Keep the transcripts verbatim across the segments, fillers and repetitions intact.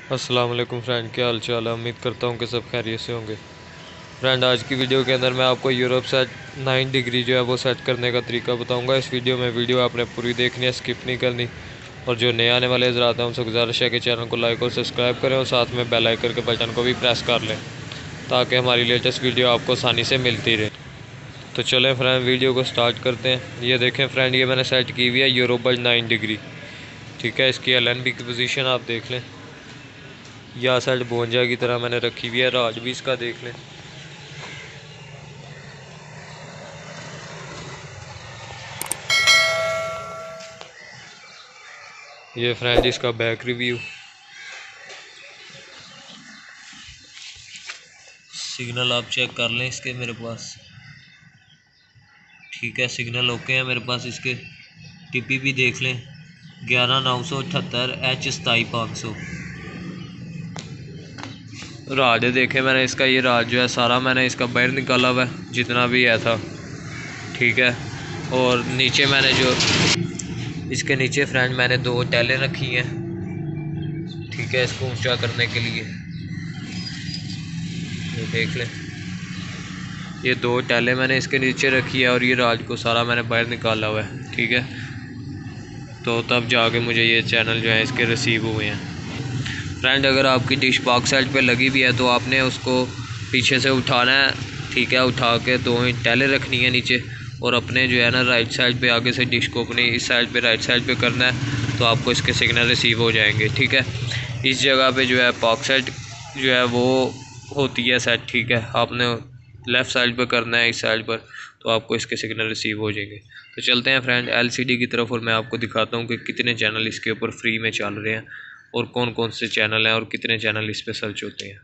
अस्सलाम वालेकुम फ्रेंड, क्या हाल चाल है। उम्मीद करता हूँ कि सब खैरियत से होंगे। फ्रेंड, आज की वीडियो के अंदर मैं आपको यूरोप सेट नाइन डिग्री जो है वो सेट करने का तरीका बताऊंगा। इस वीडियो में वीडियो आपने पूरी देखनी है, स्किप नहीं करनी। और जो नए आने वाले हज़रात हैं उनसे गुजारिश है कि चैनल को लाइक और सब्सक्राइब करें और साथ में बेल आइकन के बटन को भी प्रेस कर लें ताकि हमारी लेटेस्ट वीडियो आपको आसानी से मिलती रहे। तो चलें फ्रेंड, वीडियो को स्टार्ट करते हैं। ये देखें फ्रेंड, ये मैंने सेट की हुई है यूरोप नाइन डिग्री। ठीक है, इसकी एल एन बी की पोजीशन आप देख लें। या साइड बोंजा की तरह मैंने रखी हुई है। राज भी इसका देख लें। ये फ्रेंड इसका बैक रिव्यू। सिग्नल आप चेक कर लें इसके मेरे पास। ठीक है, सिग्नल ओके है मेरे पास इसके। टीपी भी देख लें, ग्यारह नौ सौ अठहत्तर एच सताई पाँच सौ। राज देखे मैंने इसका, ये राज जो है सारा मैंने इसका बाहर निकाला हुआ है जितना भी है था। ठीक है, और नीचे मैंने जो इसके नीचे फ्रेंड मैंने दो टैलें रखी हैं। ठीक है, इसको ऊंचा करने के लिए ये देख लें, ये दो टैलें मैंने इसके नीचे रखी है और ये राज को सारा मैंने बाहर निकाला हुआ है। ठीक है, तो तब जाके मुझे ये चैनल जो है इसके रिसीव हुए हैं। फ्रेंड, अगर आपकी डिश बॉक्स साइड पे लगी भी है तो आपने उसको पीछे से उठाना है। ठीक है, उठा के दो टैलें रखनी है नीचे और अपने जो है ना राइट साइड पे आगे से डिश को अपनी इस साइड पे राइट साइड पे करना है तो आपको इसके सिग्नल रिसीव हो जाएंगे। ठीक है, इस जगह पे जो है बॉक्स साइड जो है वो होती है सेट। ठीक है, आपने लेफ़्ट साइड पे करना है इस साइड पर तो आपको इसके सिग्नल रिसीव हो जाएंगे। तो चलते हैं फ्रेंड एलसीडी की तरफ और मैं आपको दिखाता हूँ कि कितने चैनल इसके ऊपर फ्री में चल रहे हैं और कौन कौन से चैनल हैं और कितने चैनल इस पर सर्च होते हैं।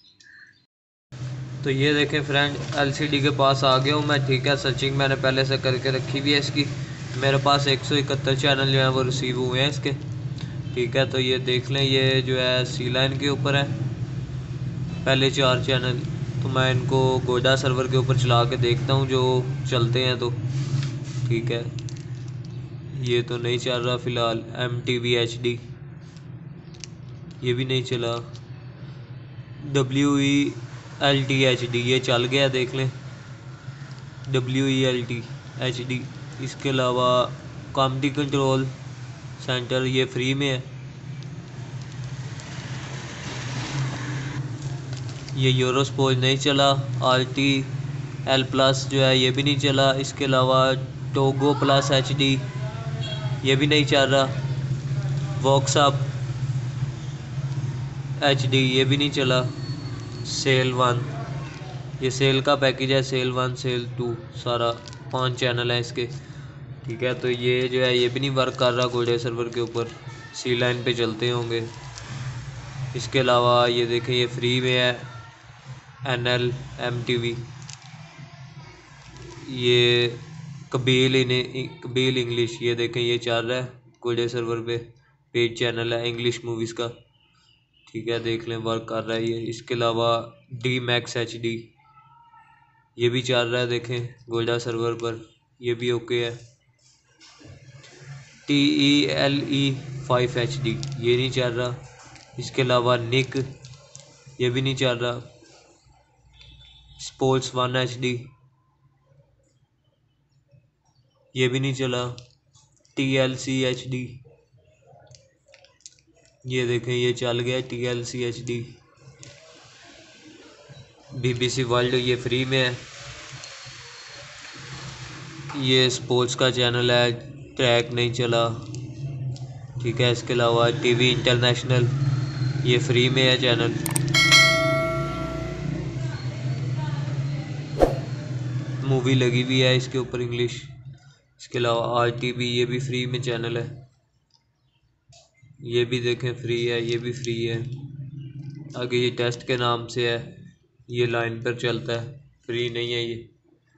तो ये देखें फ्रेंड, एलसीडी के पास आ गया हूँ मैं। ठीक है, सर्चिंग मैंने पहले से करके रखी हुई है इसकी। मेरे पास एक सौ इकहत्तर चैनल जो हैं वो रिसीव हुए हैं इसके। ठीक है, तो ये देख लें, ये जो है सी लाइन के ऊपर है पहले चार चैनल। तो मैं इनको गोडा सर्वर के ऊपर चला के देखता हूँ जो चलते हैं तो। ठीक है, ये तो नहीं चल रहा फ़िलहाल। M T V H D ये भी नहीं चला। W E L T H D ये चल गया, देख लें। W E L T H D. इसके अलावा कॉमेडी कंट्रोल सेंटर ये फ्री में है। ये यूरोस्पोर्ट नहीं चला। आर टी एल प्लस जो है ये भी नहीं चला। इसके अलावा टोगो प्लस एच डी ये भी नहीं चल रहा। वॉक्सअप एच डी ये भी नहीं चला। सेल वन ये सेल का पैकेज है, सेल वन सेल टू सारा पांच चैनल है इसके। ठीक है, तो ये जो है ये भी नहीं वर्क कर रहा गोडे सर्वर के ऊपर। सी लाइन पे चलते होंगे। इसके अलावा ये देखें, ये फ्री में है N L M T V. ये कबील इन कबील इंग्लिश ये देखें ये चल रहा है गोडे सर्वर पे। पेज चैनल है इंग्लिश मूवीज़ का। ठीक है, देख लें वर्क कर रहा है ये। इसके अलावा डी मैक्स एच डी ये भी चल रहा है, देखें गोल्डा सर्वर पर, ये भी ओके है। T E L E five H D ये नहीं चल रहा। इसके अलावा निक ये भी नहीं चल रहा। स्पोर्ट्स वन एच डी ये भी नहीं चला। T L C H D ये देखें ये चल गया T L C H D. B B C world ये फ्री में है। ये स्पोर्ट्स का चैनल है, ट्रैक नहीं चला। ठीक है, इसके अलावा टीवी इंटरनेशनल ये फ्री में है चैनल। मूवी लगी हुई है इसके ऊपर इंग्लिश। इसके अलावा आर टी वी ये भी फ्री में चैनल है, ये भी देखें फ्री है, ये भी फ्री है। आगे ये टेस्ट के नाम से है, ये लाइन पर चलता है, फ्री नहीं है ये।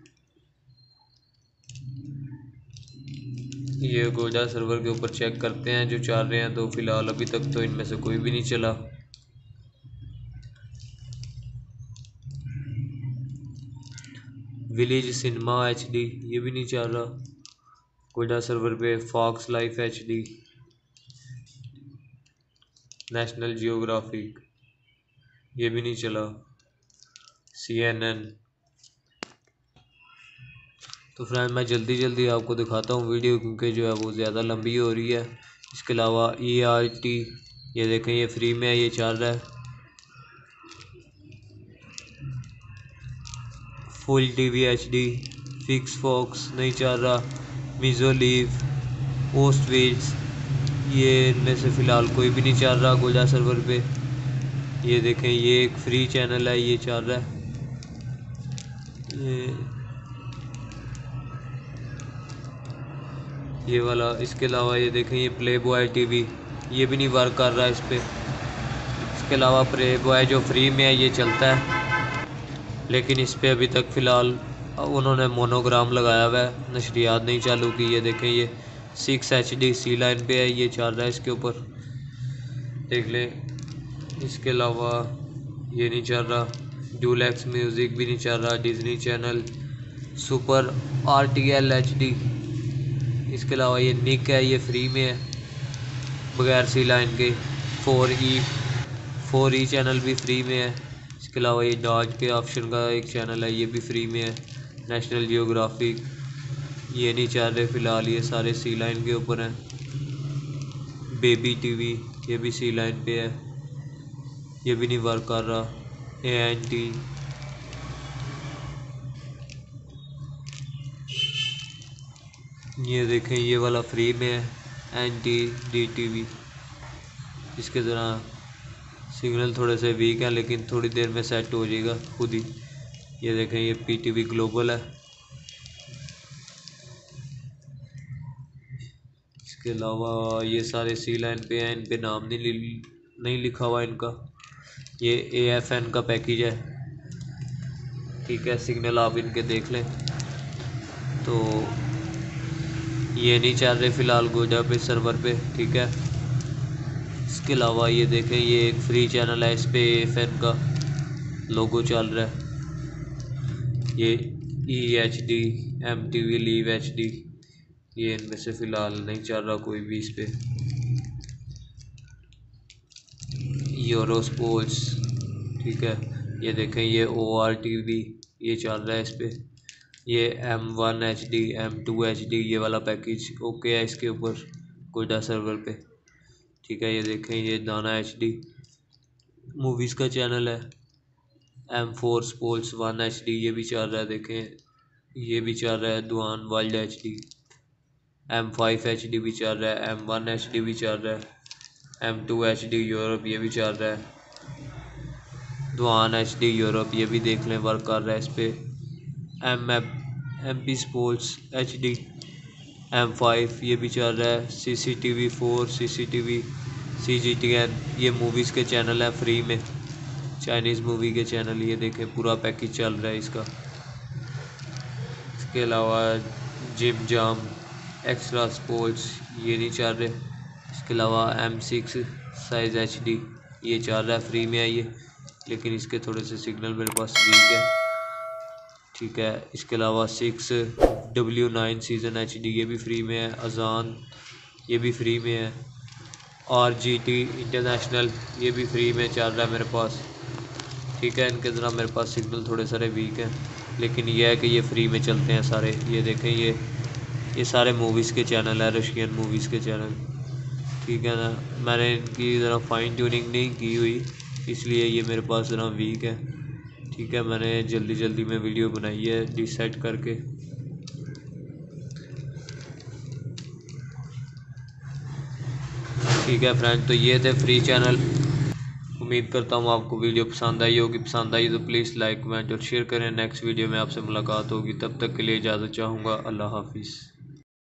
ये गोजा सर्वर के ऊपर चेक करते हैं जो चल रहे हैं, तो फिलहाल अभी तक तो इनमें से कोई भी नहीं चला। विलेज सिनेमा एच डी ये भी नहीं चल रहा गोजा सर्वर पे। Fox Life H D National Geographic ये भी नहीं चला, सी एन एन। तो फ्रेंड मैं जल्दी जल्दी आपको दिखाता हूँ वीडियो, क्योंकि जो है वो ज़्यादा लंबी हो रही है। इसके अलावा ई आर टी ये देखें, ये फ्री में है, ये चल रहा है। Full T V H D, fix Fox नहीं चल रहा, मिजो लीव, पोस्ट वीड्स ये इनमें से फ़िलहाल कोई भी नहीं चल रहा गोल्डा सर्वर पे। ये देखें, ये एक फ्री चैनल है, ये चल रहा है। ये ये वाला। इसके अलावा ये देखें, ये प्ले बॉय टीवी ये भी नहीं वर्क कर रहा है इस पर। इसके अलावा प्ले बॉय जो फ्री में है ये चलता है, लेकिन इस पर अभी तक फ़िलहाल उन्होंने मोनोग्राम लगाया हुआ है, नशरियात नहीं चालू की। ये देखें, ये six H D C line पे है, ये चल रहा है इसके ऊपर, देख लें। इसके अलावा ये नहीं चल रहा, डुलेक्स म्यूज़िक भी नहीं चल रहा, Disney channel, super R T L H D. इसके अलावा ये निक है, ये फ्री में है बगैर सी लाइन के। Four E four E channel भी फ्री में है। इसके अलावा ये डॉज के ऑप्शन का एक चैनल है, ये भी फ्री में है। नेशनल जियोग्राफिक ये नहीं चल रहे फ़िलहाल, ये सारे सी लाइन के ऊपर हैं। बेबी टीवी ये भी सी लाइन पे है, ये भी नहीं वर्क कर रहा। ए एन टी ये देखें, ये वाला फ्री में है। N T D T V इसके ज़रा सिग्नल थोड़े से वीक है, लेकिन थोड़ी देर में सेट हो जाएगा खुद ही। ये देखें, ये पी टी वी ग्लोबल है। इसके अलावा ये सारे सी लाइन पे हैं, इन पे नाम नहीं लि, नहीं लिखा हुआ इनका। ये ए एफ एन का पैकेज है, ठीक है। सिग्नल आप इनके देख लें। तो ये नहीं चल रहे फ़िलहाल गोल्डा पे सर्वर पे, ठीक है। इसके अलावा ये देखें, ये एक फ्री चैनल है, इस पे ए एफ एन का लोगो चल रहा है। ये E H D, M T V live H D ये इनमें से फ़िलहाल नहीं चल रहा कोई भी इस पे। यूरो स्पोर्ट्स, ठीक है। ये देखें, ये ओ आर टी वी ये चल रहा है इस पे। ये M one H D, M two H D ये वाला पैकेज ओके है इसके ऊपर गोल्डा सर्वर पे, ठीक है। ये देखें, ये दाना एच डी मूवीज़ का चैनल है। M four sports one H D ये भी चल रहा है, देखें ये भी चल रहा है। दुआन world H D, M five H D भी चल रहा है, एम वन एच डी भी चल रहा है, M two H D Europe ये भी चल रहा है। दुआन एच डी यूरोप ये भी देख लें वर्क कर रहा है इस पर। M F M P sports H D, M five ये भी चल रहा है। C C T V four, C C T V, C G T N ये मूवीज़ के चैनल हैं फ्री में, चाइनीज़ मूवी के चैनल। ये देखें, पूरा पैकेज चल रहा है इसका। इसके अलावा जिम जाम, एक्स्ट्रा स्पोर्ट्स ये नहीं चल रहे। इसके अलावा M six size H D ये चल रहा है, फ्री में है ये, लेकिन इसके थोड़े से सिग्नल मेरे पास वीक है, ठीक है। इसके अलावा six W nine season H D ये भी फ्री में है। अजान ये भी फ्री में है। आर जी टी इंटरनेशनल ये भी फ्री में चल रहा है मेरे पास, ठीक है। इनके ज़रा मेरे पास सिग्नल थोड़े सारे वीक हैं, लेकिन ये है कि ये फ्री में चलते हैं सारे। ये देखें, ये ये सारे मूवीज़ के चैनल है, रशियन मूवीज़ के चैनल, ठीक है ना। मैंने इनकी ज़रा फाइन ट्यूनिंग नहीं की हुई, इसलिए ये मेरे पास ज़रा वीक है, ठीक है। मैंने जल्दी जल्दी में वीडियो बनाई है डिसाइड करके। ठीक है फ्रेंड, तो ये थे फ्री चैनल। उम्मीद करता हूँ आपको वीडियो पसंद आई होगी। पसंद आई तो प्लीज़ लाइक कमेंट और शेयर करें। नेक्स्ट वीडियो में आपसे मुलाकात होगी, तब तक के लिए इजाज़त चाहूँगा। अल्लाह हाफिज़।